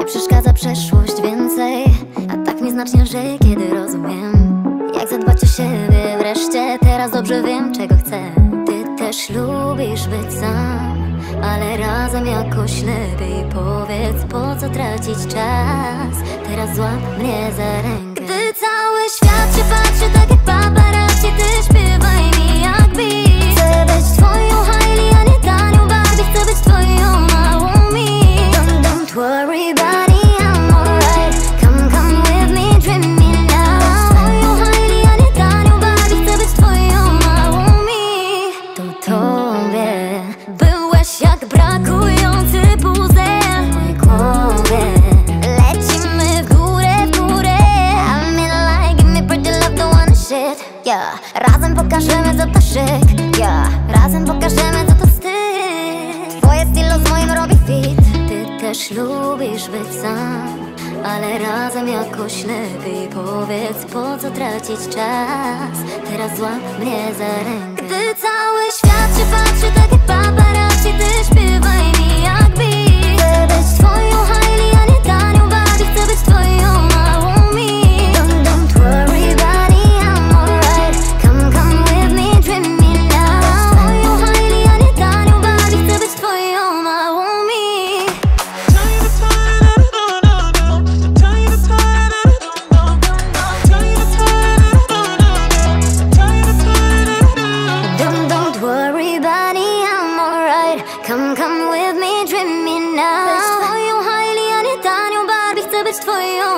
Nie przeszkadza przeszłość więcej, a tak mi znacznie lżej, kiedy rozumiem jak zadbać o siebie wreszcie. Teraz dobrze wiem, czego chcę. Ty też lubisz być sam, ale razem jakoś lepiej. Powiedz, po co tracić czas? Teraz złap mnie za rękę. Gdy cały świat się patrzy tak jak paparazzi, ty śpiewaj mi jak beat. Chcę być twoją Hailey, a nie tanią Barbie. Chcę być twoją małą mi. Don't worry about it, I'm alright. Come with me, dream me now. Twoją Hailey, a nie tanią Barbie. Chcę być twoją małą mi. To tobie byłeś jak brakujący puzzle w mojej głowie. Lecimy w górę, w górę. I'm in line, give me pretty love, don't wanna shit. Yeah, razem pokażemy co to szyk. Yeah, razem pokażemy co to wstyd. Twoje stylo z moim robi fit. Ty też lubisz być sam, ale razem jakoś lepiej. Powiedz, po co tracić czas? Teraz złap mnie za rękę. Gdy cały świat się patrzy tak jak paparazzi, ty śpiewaj mi jak beat. Chcę być twoją Hailey, a nie tanią Barbie. Chcę być twoją małą mi. Don't worry about it, I'm alright. Come with me, dream me now. Twoją Hailey, a nie tanią Barbie. Chcę być twoją małą mi. Don't worry about it, I'm alright. Come with me, dream me now. Twoją Hailey, a nie tanią Barbie. Chcę być twoją